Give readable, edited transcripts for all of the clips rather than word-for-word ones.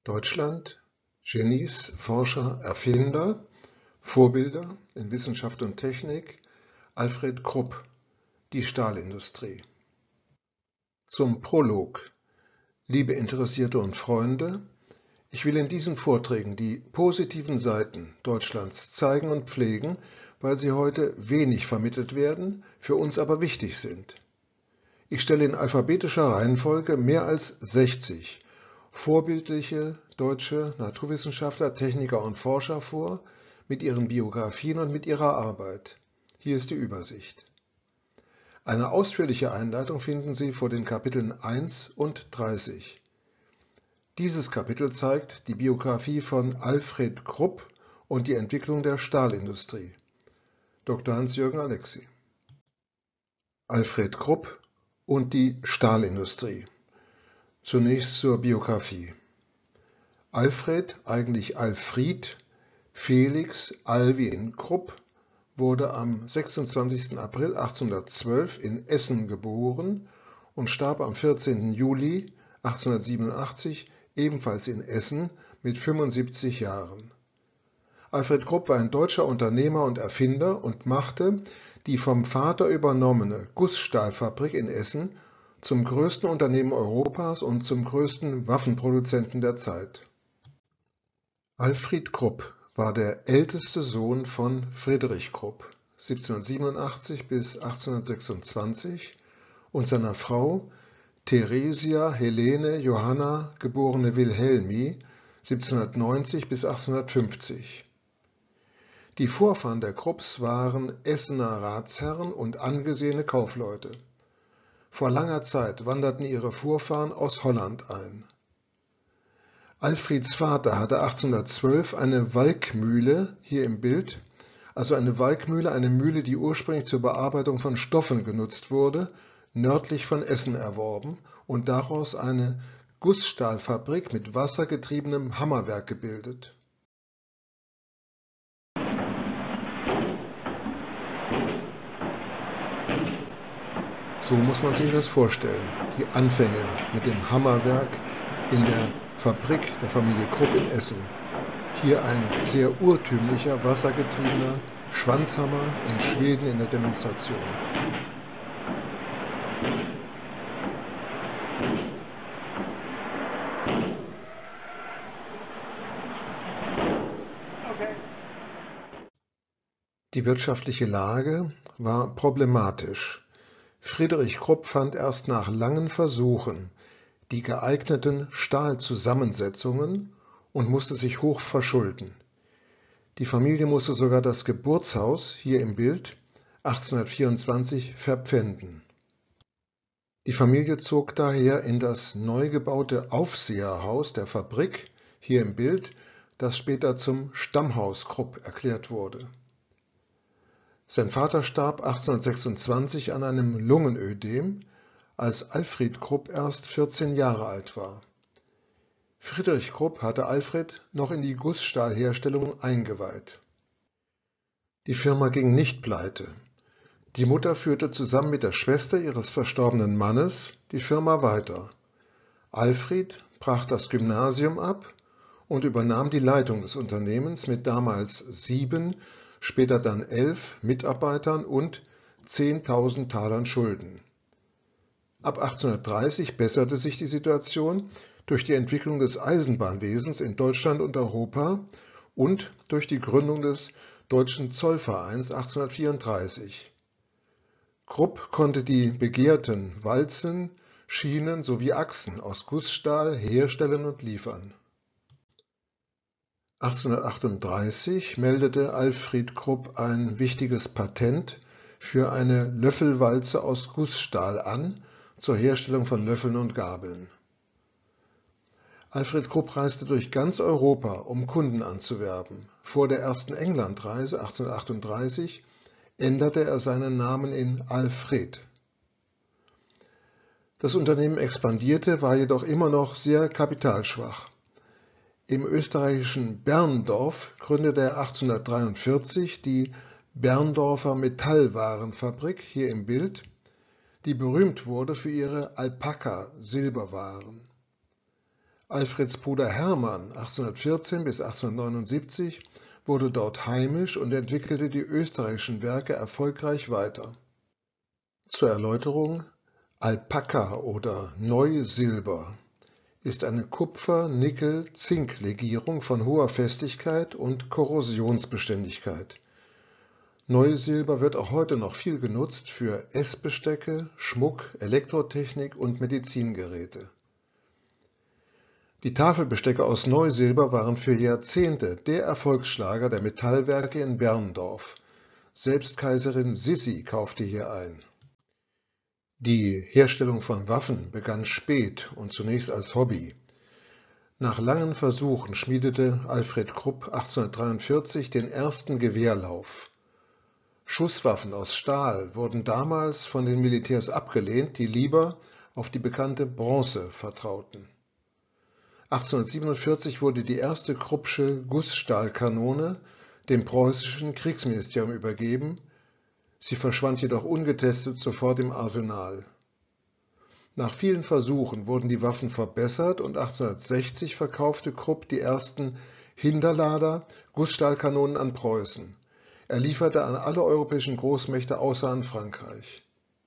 Deutschland: Genies, Forscher, Erfinder, Vorbilder in Wissenschaft und Technik: Alfred Krupp, die Stahlindustrie. Zum Prolog. Liebe Interessierte und Freunde, ich will in diesen Vorträgen die positiven Seiten Deutschlands zeigen und pflegen, weil sie heute wenig vermittelt werden, für uns aber wichtig sind. Ich stelle in alphabetischer Reihenfolge mehr als 60 vorbildliche deutsche Naturwissenschaftler, Techniker und Forscher vor, mit ihren Biografien und mit ihrer Arbeit. Hier ist die Übersicht. Eine ausführliche Einleitung finden Sie vor den Kapiteln 1 und 30. Dieses Kapitel zeigt die Biografie von Alfred Krupp und die Entwicklung der Stahlindustrie. Dr. Hans-Jürgen Alexy. Alfred Krupp und die Stahlindustrie. Zunächst zur Biografie. Alfred, eigentlich Alfried Felix Alwin Krupp, wurde am 26. April 1812 in Essen geboren und starb am 14. Juli 1887 ebenfalls in Essen mit 75 Jahren. Alfred Krupp war ein deutscher Unternehmer und Erfinder und machte die vom Vater übernommene Gussstahlfabrik in Essen zum größten Unternehmen Europas und zum größten Waffenproduzenten der Zeit. Alfred Krupp war der älteste Sohn von Friedrich Krupp (1787 bis 1826) und seiner Frau Theresia Helene Johanna geborene Wilhelmi (1790 bis 1850). Die Vorfahren der Krupps waren Essener Ratsherren und angesehene Kaufleute. Vor langer Zeit wanderten ihre Vorfahren aus Holland ein. Alfrieds Vater hatte 1812 eine Walkmühle, hier im Bild, also eine Walkmühle, eine Mühle, die ursprünglich zur Bearbeitung von Stoffen genutzt wurde, nördlich von Essen erworben und daraus eine Gussstahlfabrik mit wassergetriebenem Hammerwerk gebildet. So muss man sich das vorstellen, die Anfänge mit dem Hammerwerk in der Fabrik der Familie Krupp in Essen. Hier ein sehr urtümlicher, wassergetriebener Schwanzhammer in Schweden in der Demonstration. Die wirtschaftliche Lage war problematisch. Friedrich Krupp fand erst nach langen Versuchen die geeigneten Stahlzusammensetzungen und musste sich hoch verschulden. Die Familie musste sogar das Geburtshaus, hier im Bild, 1824 verpfänden. Die Familie zog daher in das neu gebaute Aufseherhaus der Fabrik, hier im Bild, das später zum Stammhaus Krupp erklärt wurde. Sein Vater starb 1826 an einem Lungenödem, als Alfred Krupp erst 14 Jahre alt war. Friedrich Krupp hatte Alfred noch in die Gussstahlherstellung eingeweiht. Die Firma ging nicht pleite. Die Mutter führte zusammen mit der Schwester ihres verstorbenen Mannes die Firma weiter. Alfred brach das Gymnasium ab und übernahm die Leitung des Unternehmens mit damals 7, später dann 11 Mitarbeitern und 10.000 Talern Schulden. Ab 1830 besserte sich die Situation durch die Entwicklung des Eisenbahnwesens in Deutschland und Europa und durch die Gründung des Deutschen Zollvereins 1834. Krupp konnte die begehrten Walzen, Schienen sowie Achsen aus Gussstahl herstellen und liefern. 1838 meldete Alfred Krupp ein wichtiges Patent für eine Löffelwalze aus Gussstahl an, zur Herstellung von Löffeln und Gabeln. Alfred Krupp reiste durch ganz Europa, um Kunden anzuwerben. Vor der ersten Englandreise 1838 änderte er seinen Namen in Alfred. Das Unternehmen expandierte, war jedoch immer noch sehr kapitalschwach. Im österreichischen Berndorf gründete er 1843 die Berndorfer Metallwarenfabrik, hier im Bild, die berühmt wurde für ihre Alpaka-Silberwaren. Alfreds Bruder Hermann 1814 bis 1879 wurde dort heimisch und entwickelte die österreichischen Werke erfolgreich weiter. Zur Erläuterung: Alpaka oder Neusilber ist eine Kupfer-Nickel-Zink-Legierung von hoher Festigkeit und Korrosionsbeständigkeit. Neusilber wird auch heute noch viel genutzt für Essbestecke, Schmuck, Elektrotechnik und Medizingeräte. Die Tafelbestecke aus Neusilber waren für Jahrzehnte der Erfolgsschlager der Metallwerke in Berndorf. Selbst Kaiserin Sissi kaufte hier ein. Die Herstellung von Waffen begann spät und zunächst als Hobby. Nach langen Versuchen schmiedete Alfred Krupp 1843 den ersten Gewehrlauf. Schusswaffen aus Stahl wurden damals von den Militärs abgelehnt, die lieber auf die bekannte Bronze vertrauten. 1847 wurde die erste Kruppsche Gussstahlkanone dem preußischen Kriegsministerium übergeben, sie verschwand jedoch ungetestet sofort im Arsenal. Nach vielen Versuchen wurden die Waffen verbessert und 1860 verkaufte Krupp die ersten Hinterlader Gussstahlkanonen an Preußen. Er lieferte an alle europäischen Großmächte außer an Frankreich.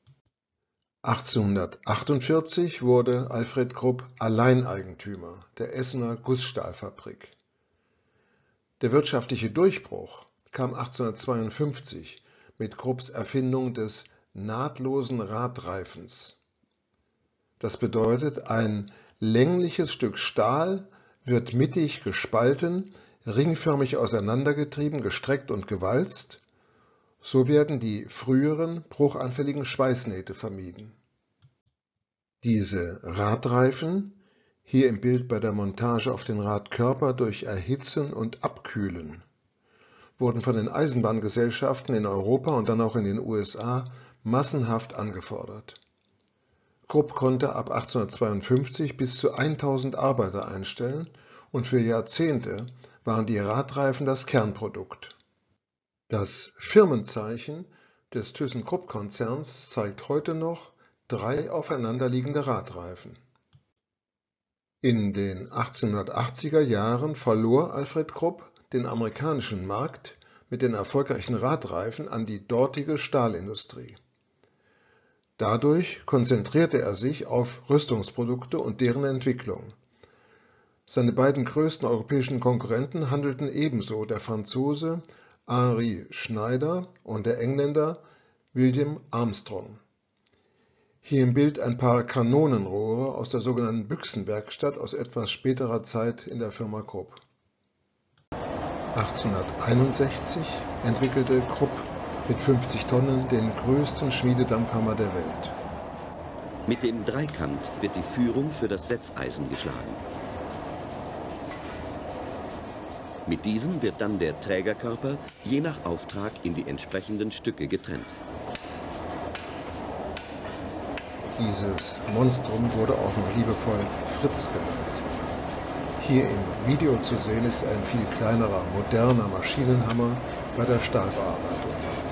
1848 wurde Alfred Krupp Alleineigentümer der Essener Gussstahlfabrik. Der wirtschaftliche Durchbruch kam 1852 mit Krupps Erfindung des nahtlosen Radreifens. Das bedeutet, ein längliches Stück Stahl wird mittig gespalten, ringförmig auseinandergetrieben, gestreckt und gewalzt. So werden die früheren bruchanfälligen Schweißnähte vermieden. Diese Radreifen, hier im Bild bei der Montage auf den Radkörper durch Erhitzen und Abkühlen, wurden von den Eisenbahngesellschaften in Europa und dann auch in den USA massenhaft angefordert. Krupp konnte ab 1852 bis zu 1000 Arbeiter einstellen und für Jahrzehnte waren die Radreifen das Kernprodukt. Das Firmenzeichen des ThyssenKrupp-Konzerns zeigt heute noch 3 aufeinanderliegende Radreifen. In den 1880er Jahren verlor Alfred Krupp den amerikanischen Markt mit den erfolgreichen Radreifen an die dortige Stahlindustrie. Dadurch konzentrierte er sich auf Rüstungsprodukte und deren Entwicklung. Seine beiden größten europäischen Konkurrenten handelten ebenso der Franzose Henri Schneider und der Engländer William Armstrong. Hier im Bild ein paar Kanonenrohre aus der sogenannten Büchsenwerkstatt aus etwas späterer Zeit in der Firma Krupp. 1861 entwickelte Krupp mit 50 Tonnen den größten Schmiededampfhammer der Welt. Mit dem Dreikant wird die Führung für das Setzeisen geschlagen. Mit diesem wird dann der Trägerkörper je nach Auftrag in die entsprechenden Stücke getrennt. Dieses Monstrum wurde auch noch liebevoll Fritz genannt. Hier im Video zu sehen ist ein viel kleinerer, moderner Maschinenhammer bei der Stahlbearbeitung.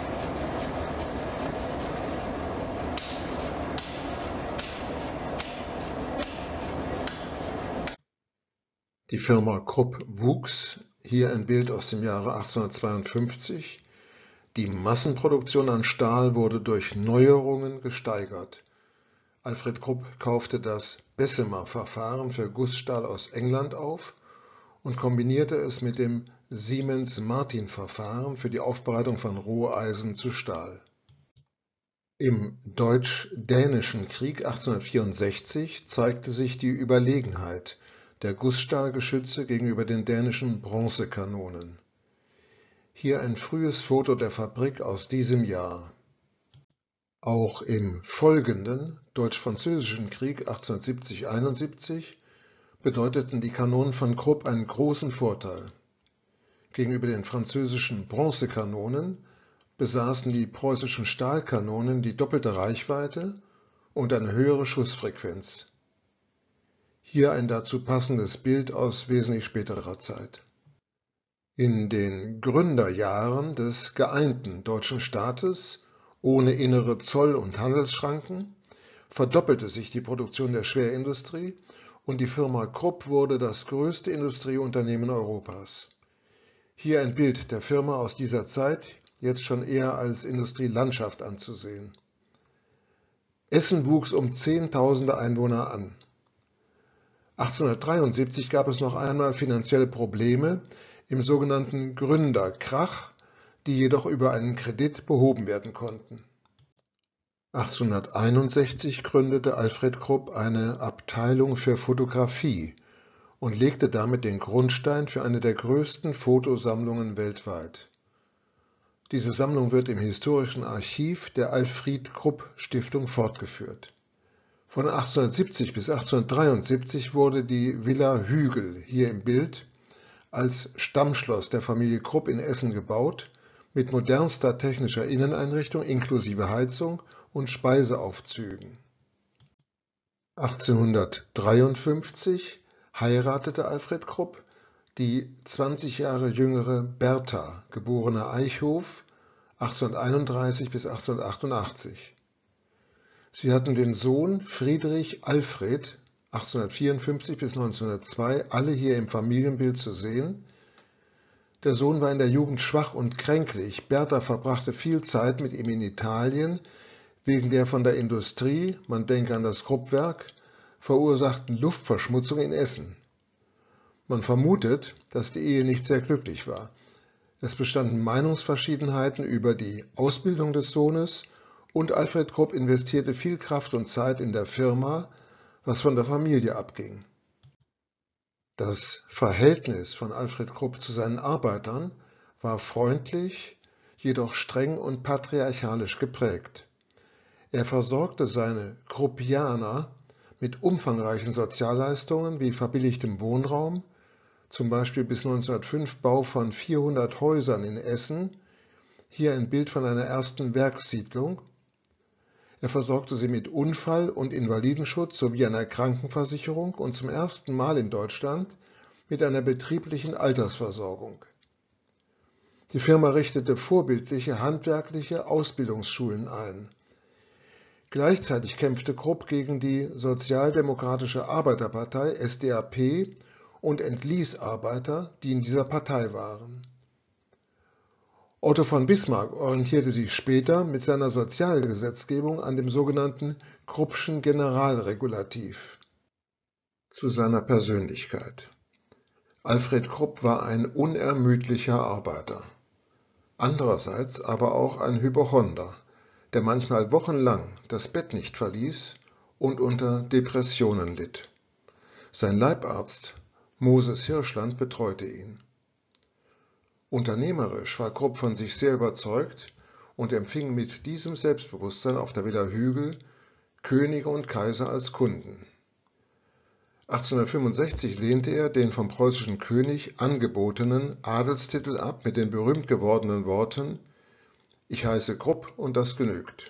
Die Firma Krupp wuchs, hier ein Bild aus dem Jahre 1852. Die Massenproduktion an Stahl wurde durch Neuerungen gesteigert. Alfred Krupp kaufte das Bessemer-Verfahren für Gussstahl aus England auf und kombinierte es mit dem Siemens-Martin-Verfahren für die Aufbereitung von Roheisen zu Stahl. Im Deutsch-Dänischen Krieg 1864 zeigte sich die Überlegenheit der Gussstahlgeschütze gegenüber den dänischen Bronzekanonen. Hier ein frühes Foto der Fabrik aus diesem Jahr. Auch im folgenden Deutsch-Französischen Krieg 1870–71 bedeuteten die Kanonen von Krupp einen großen Vorteil. Gegenüber den französischen Bronzekanonen besaßen die preußischen Stahlkanonen die doppelte Reichweite und eine höhere Schussfrequenz. Hier ein dazu passendes Bild aus wesentlich späterer Zeit. In den Gründerjahren des geeinten deutschen Staates ohne innere Zoll- und Handelsschranken verdoppelte sich die Produktion der Schwerindustrie und die Firma Krupp wurde das größte Industrieunternehmen Europas. Hier ein Bild der Firma aus dieser Zeit, jetzt schon eher als Industrielandschaft anzusehen. Essen wuchs um Zehntausende Einwohner an. 1873 gab es noch einmal finanzielle Probleme im sogenannten Gründerkrach, die jedoch über einen Kredit behoben werden konnten. 1861 gründete Alfred Krupp eine Abteilung für Fotografie und legte damit den Grundstein für eine der größten Fotosammlungen weltweit. Diese Sammlung wird im Historischen Archiv der Alfried-Krupp-Stiftung fortgeführt. Von 1870 bis 1873 wurde die Villa Hügel, hier im Bild, als Stammschloss der Familie Krupp in Essen gebaut, mit modernster technischer Inneneinrichtung inklusive Heizung und Speiseaufzügen. 1853 heiratete Alfred Krupp die 20 Jahre jüngere Bertha, geborene Eichhof, 1831 bis 1888. Sie hatten den Sohn Friedrich Alfred, 1854 bis 1902, alle hier im Familienbild zu sehen. Der Sohn war in der Jugend schwach und kränklich. Bertha verbrachte viel Zeit mit ihm in Italien, wegen der von der Industrie, man denke an das Kruppwerk, verursachten Luftverschmutzung in Essen. Man vermutet, dass die Ehe nicht sehr glücklich war. Es bestanden Meinungsverschiedenheiten über die Ausbildung des Sohnes und Alfred Krupp investierte viel Kraft und Zeit in der Firma, was von der Familie abging. Das Verhältnis von Alfred Krupp zu seinen Arbeitern war freundlich, jedoch streng und patriarchalisch geprägt. Er versorgte seine Kruppianer mit umfangreichen Sozialleistungen wie verbilligtem Wohnraum, zum Beispiel bis 1905 Bau von 400 Häusern in Essen, hier ein Bild von einer ersten Werkssiedlung. Er versorgte sie mit Unfall- und Invalidenschutz sowie einer Krankenversicherung und zum ersten Mal in Deutschland mit einer betrieblichen Altersversorgung. Die Firma richtete vorbildliche handwerkliche Ausbildungsschulen ein. Gleichzeitig kämpfte Krupp gegen die Sozialdemokratische Arbeiterpartei SDAP und entließ Arbeiter, die in dieser Partei waren. Otto von Bismarck orientierte sich später mit seiner Sozialgesetzgebung an dem sogenannten Kruppschen Generalregulativ. Zu seiner Persönlichkeit. Alfred Krupp war ein unermüdlicher Arbeiter, andererseits aber auch ein Hypochonder, der manchmal wochenlang das Bett nicht verließ und unter Depressionen litt. Sein Leibarzt Moses Hirschland betreute ihn. Unternehmerisch war Krupp von sich sehr überzeugt und empfing mit diesem Selbstbewusstsein auf der Villa Hügel Könige und Kaiser als Kunden. 1865 lehnte er den vom preußischen König angebotenen Adelstitel ab mit den berühmt gewordenen Worten: Ich heiße Krupp und das genügt.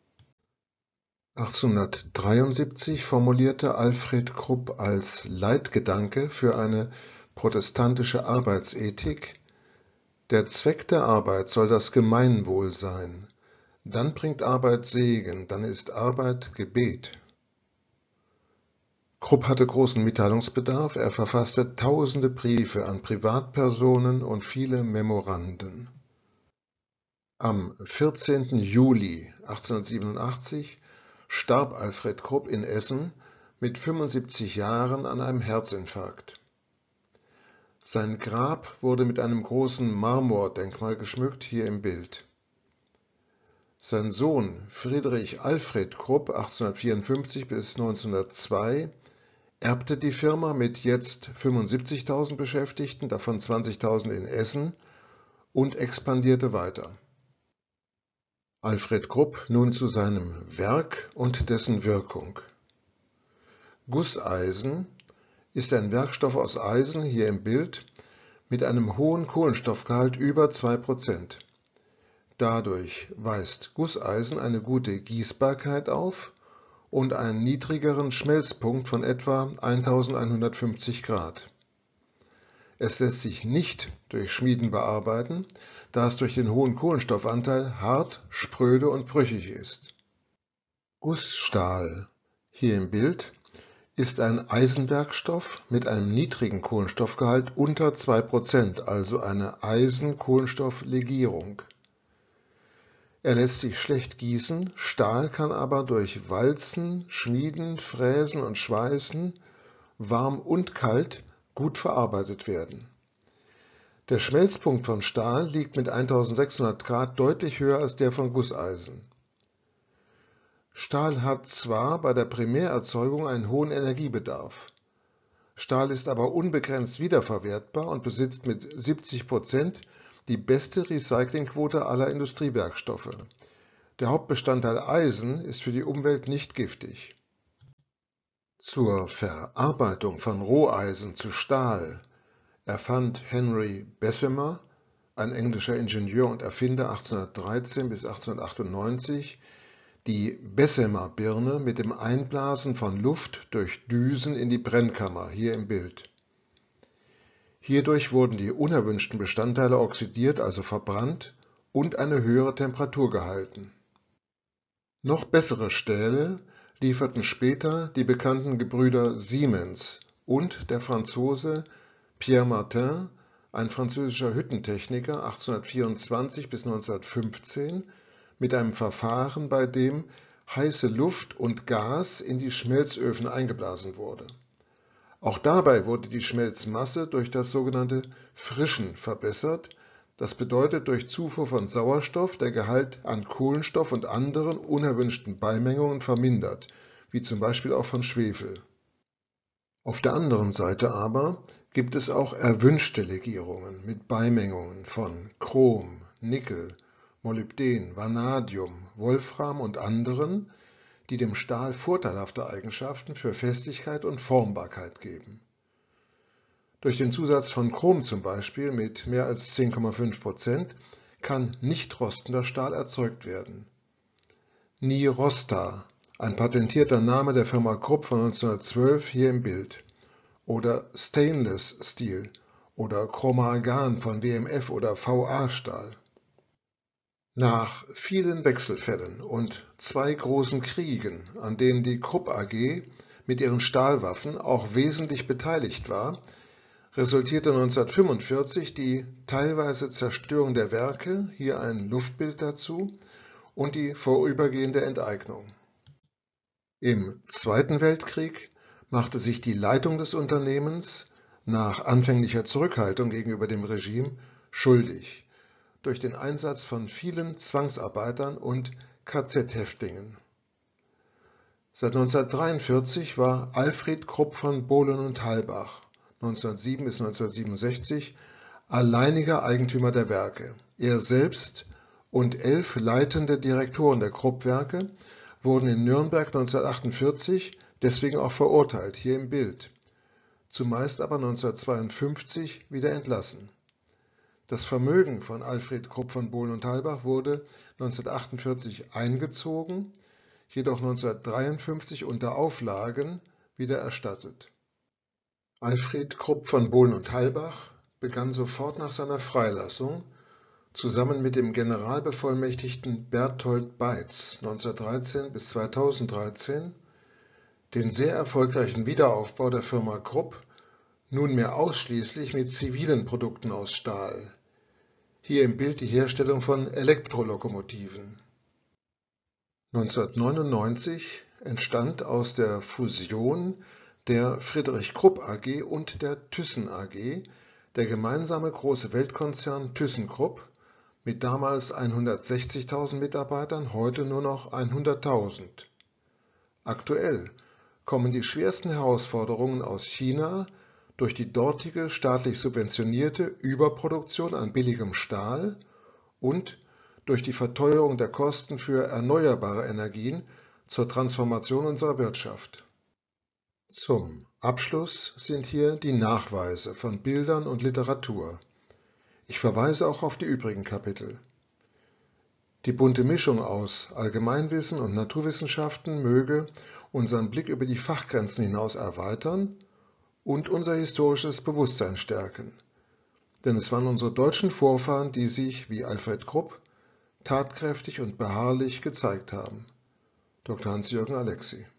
1873 formulierte Alfred Krupp als Leitgedanke für eine protestantische Arbeitsethik: Der Zweck der Arbeit soll das Gemeinwohl sein. Dann bringt Arbeit Segen, dann ist Arbeit Gebet. Krupp hatte großen Mitteilungsbedarf, er verfasste tausende Briefe an Privatpersonen und viele Memoranden. Am 14. Juli 1887 starb Alfred Krupp in Essen mit 75 Jahren an einem Herzinfarkt. Sein Grab wurde mit einem großen Marmordenkmal geschmückt, hier im Bild. Sein Sohn Friedrich Alfred Krupp 1854 bis 1902 erbte die Firma mit jetzt 75.000 Beschäftigten, davon 20.000 in Essen, und expandierte weiter. Alfred Krupp nun zu seinem Werk und dessen Wirkung. Gusseisen ist ein Werkstoff aus Eisen, hier im Bild, mit einem hohen Kohlenstoffgehalt über 2%. Dadurch weist Gusseisen eine gute Gießbarkeit auf und einen niedrigeren Schmelzpunkt von etwa 1150 Grad. Es lässt sich nicht durch Schmieden bearbeiten, da es durch den hohen Kohlenstoffanteil hart, spröde und brüchig ist. Gussstahl, hier im Bild, ist ein Eisenwerkstoff mit einem niedrigen Kohlenstoffgehalt unter 2%, also eine Eisen-Kohlenstoff-Legierung. Er lässt sich schlecht gießen, Stahl kann aber durch Walzen, Schmieden, Fräsen und Schweißen, warm und kalt, gut verarbeitet werden. Der Schmelzpunkt von Stahl liegt mit 1600 Grad deutlich höher als der von Gusseisen. Stahl hat zwar bei der Primärerzeugung einen hohen Energiebedarf. Stahl ist aber unbegrenzt wiederverwertbar und besitzt mit 70% die beste Recyclingquote aller Industriewerkstoffe. Der Hauptbestandteil Eisen ist für die Umwelt nicht giftig. Zur Verarbeitung von Roheisen zu Stahl erfand Henry Bessemer, ein englischer Ingenieur und Erfinder 1813 bis 1898, die Bessemer-Birne mit dem Einblasen von Luft durch Düsen in die Brennkammer, hier im Bild. Hierdurch wurden die unerwünschten Bestandteile oxidiert, also verbrannt, und eine höhere Temperatur gehalten. Noch bessere Stähle lieferten später die bekannten Gebrüder Siemens und der Franzose Pierre Martin, ein französischer Hüttentechniker 1824 bis 1915, mit einem Verfahren, bei dem heiße Luft und Gas in die Schmelzöfen eingeblasen wurde. Auch dabei wurde die Schmelzmasse durch das sogenannte Frischen verbessert, das bedeutet durch Zufuhr von Sauerstoff der Gehalt an Kohlenstoff und anderen unerwünschten Beimengungen vermindert, wie zum Beispiel auch von Schwefel. Auf der anderen Seite aber gibt es auch erwünschte Legierungen mit Beimengungen von Chrom, Nickel, Molybden, Vanadium, Wolfram und anderen, die dem Stahl vorteilhafte Eigenschaften für Festigkeit und Formbarkeit geben. Durch den Zusatz von Chrom zum Beispiel mit mehr als 10,5% kann nicht rostender Stahl erzeugt werden. Nirosta, ein patentierter Name der Firma Krupp von 1912 hier im Bild. Oder Stainless Steel oder Chromagan von WMF oder VA-Stahl. Nach vielen Wechselfällen und 2 großen Kriegen, an denen die Krupp AG mit ihren Stahlwaffen auch wesentlich beteiligt war, resultierte 1945 die teilweise Zerstörung der Werke, hier ein Luftbild dazu, und die vorübergehende Enteignung. Im Zweiten Weltkrieg machte sich die Leitung des Unternehmens nach anfänglicher Zurückhaltung gegenüber dem Regime schuldig durch den Einsatz von vielen Zwangsarbeitern und KZ-Häftlingen. Seit 1943 war Alfred Krupp von Bohlen und Halbach 1907 bis 1967 alleiniger Eigentümer der Werke. Er selbst und 11 leitende Direktoren der Krupp-Werke wurden in Nürnberg 1948 deswegen auch verurteilt, hier im Bild, zumeist aber 1952 wieder entlassen. Das Vermögen von Alfred Krupp von Bohlen und Halbach wurde 1948 eingezogen, jedoch 1953 unter Auflagen wieder erstattet. Alfred Krupp von Bohlen und Halbach begann sofort nach seiner Freilassung, zusammen mit dem Generalbevollmächtigten Berthold Beitz 1913 bis 2013, den sehr erfolgreichen Wiederaufbau der Firma Krupp, nunmehr ausschließlich mit zivilen Produkten aus Stahl. Hier im Bild die Herstellung von Elektrolokomotiven. 1999 entstand aus der Fusion der Friedrich Krupp AG und der Thyssen AG der gemeinsame große Weltkonzern ThyssenKrupp mit damals 160.000 Mitarbeitern, heute nur noch 100.000. Aktuell kommen die schwersten Herausforderungen aus China durch die dortige staatlich subventionierte Überproduktion an billigem Stahl und durch die Verteuerung der Kosten für erneuerbare Energien zur Transformation unserer Wirtschaft. Zum Abschluss sind hier die Nachweise von Bildern und Literatur. Ich verweise auch auf die übrigen Kapitel. Die bunte Mischung aus Allgemeinwissen und Naturwissenschaften möge unseren Blick über die Fachgrenzen hinaus erweitern und unser historisches Bewusstsein stärken. Denn es waren unsere deutschen Vorfahren, die sich, wie Alfred Krupp, tatkräftig und beharrlich gezeigt haben. Dr. Hans-Jürgen Alexi.